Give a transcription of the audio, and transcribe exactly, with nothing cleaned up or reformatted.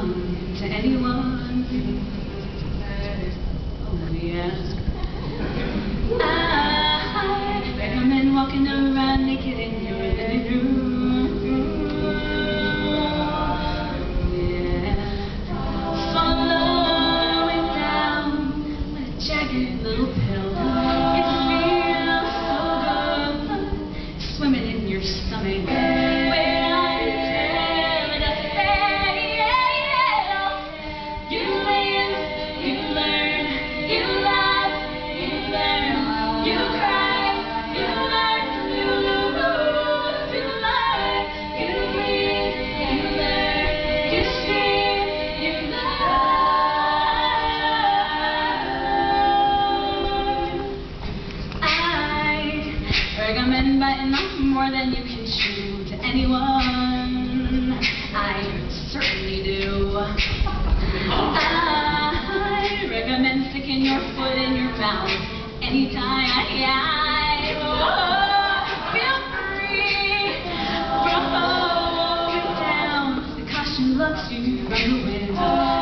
belong to anyone. Oh yes. I recommend walking around naked in your living room. Yeah. Following down with a jagged little pill. It feels so good, swimming in your stomach. Recommend biting off more than you can chew to anyone. I certainly do. I recommend sticking your foot in your mouth anytime I oh, feel free. Rolling down the caution looks you from the window.